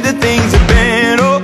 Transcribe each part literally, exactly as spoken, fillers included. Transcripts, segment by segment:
better things have been. Oh,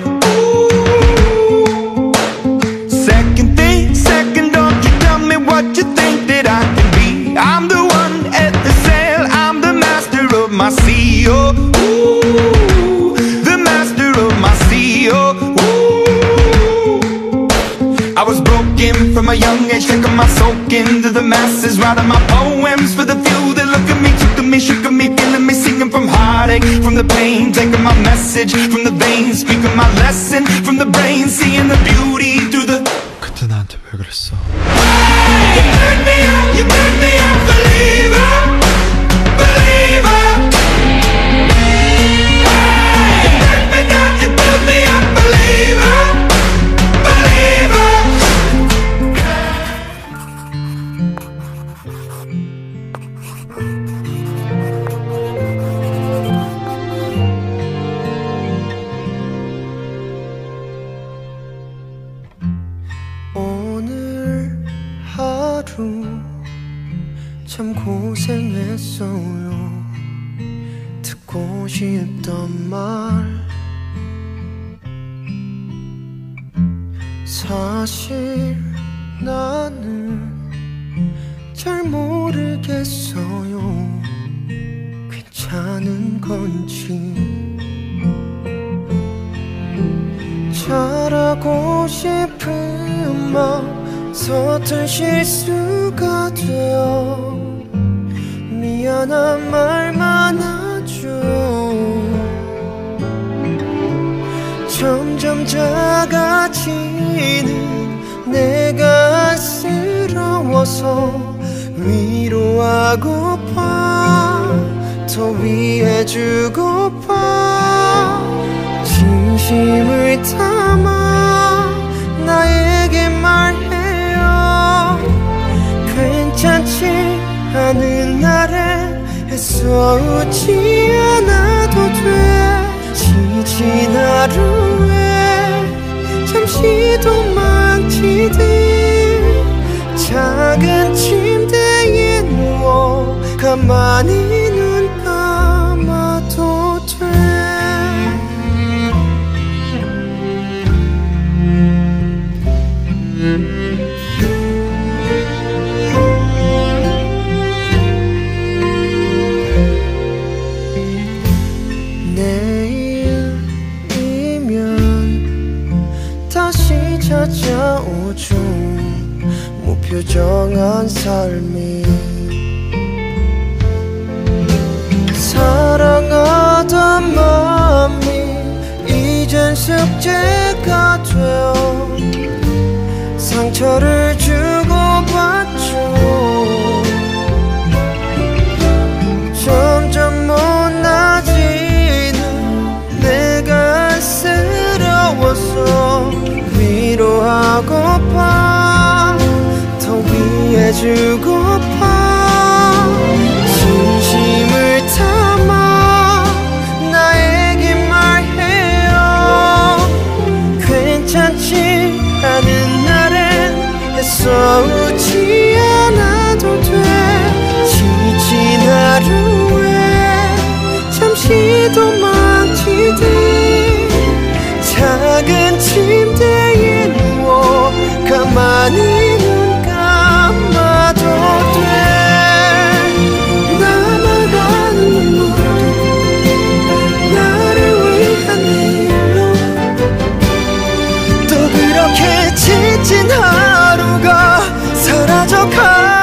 ooh. Second thing, second, don't you tell me what you think that I can be. I'm the one at the sail, I'm the master of my sea. Oh, ooh, the master of my sea. Oh, ooh. I was broken from a young age, taking my soak into the masses, writing my poems for the few that look at me, took to me, shook at me, feeling me, singing from heartache, from the pain, taking my message from the veins, speaking my lesson from the brain, seeing the beauty through the. 그때 나한테 왜 그랬어? You burn me up, you burn me up, believer, believer. You burn me down, you build me up, believer, believer. 오늘 하루 참 고생했어요. 듣고 싶던 말 사실 나는 잘 모르겠어요. 괜찮은 건지 잘하고 싶은 마음 서툰 실수가 되어 미안한 말만 하죠. 점점 작아지는 내가 안쓰러워서 위로하고파, 더 위해주고파. 진심을 담아 나에게 말해요. 괜찮지 않은 날에 애써 웃지 않아도 돼. 지친 하루에 잠시 도망치듯 작은 침대에 누워 가만히 눈 감아도 돼. 내일이면 다시 찾아오죠. 무표정한 삶이 사랑하던 마음이 이젠 숙제가 되어 상처를 주고받죠. 점점 못나지는 내가 안쓰러워서 위로하고파, 더 위해주고파. 진심을 담아 나에게 말해요. 괜찮지 않은 날엔 애써 웃지 않아도 돼. 지친 하루에 잠시 도망치듯 작은 침대에 누워 가만히 눈 감아도 돼. 나만 아는 눈물 나를 위한 일로 또 그렇게 지친 하루가 사라져가.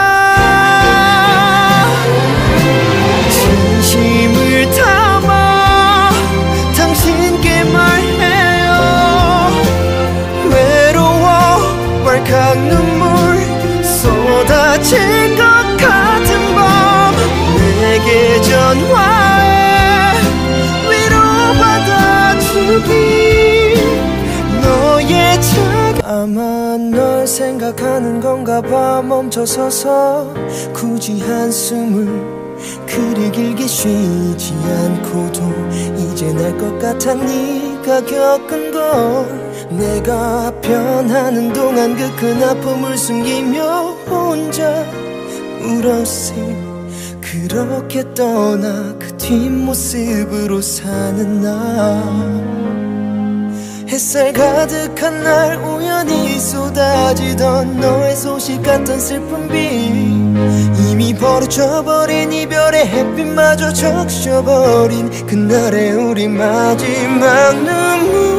진심을 담아 당신께 말해요. 외로워 왈칵 눈물 쏟아질 것 같은 밤 내게 전화해 위로받아주기. 너의 작 아마 널 생각하는 건가 봐. 멈춰서서 굳이 한숨을 그리 길게 쉬지 않고도 이제 날 것 같아. 네가 겪은 걸 내가 변하는 동안 그 큰 아픔을 숨기며 혼자 울었을. 그렇게 떠나 그 뒷모습으로 사는 나. 햇살 가득한 날 우연히 쏟아지던 너의 소식 같던 슬픈 비 이미 버려져버린 이별의 햇빛마저 적셔버린 그날의 우리 마지막 눈물